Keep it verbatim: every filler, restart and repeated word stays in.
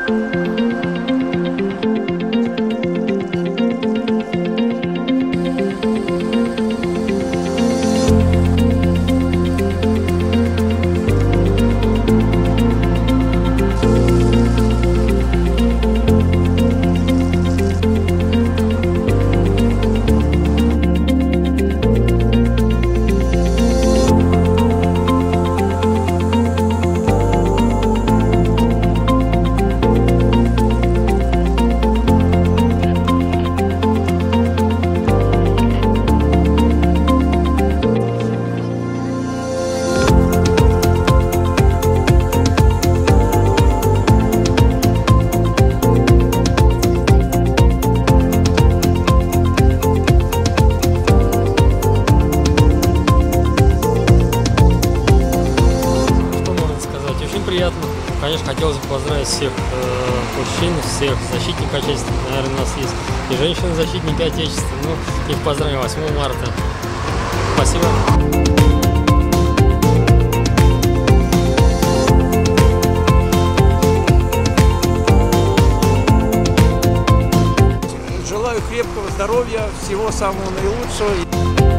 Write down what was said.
Приятно. Конечно, хотелось бы поздравить всех э, мужчин, всех защитников Отечества. Наверное, у нас есть и женщины-защитники Отечества. Ну, их поздравим восьмого марта. Спасибо. Желаю крепкого здоровья, всего самого наилучшего.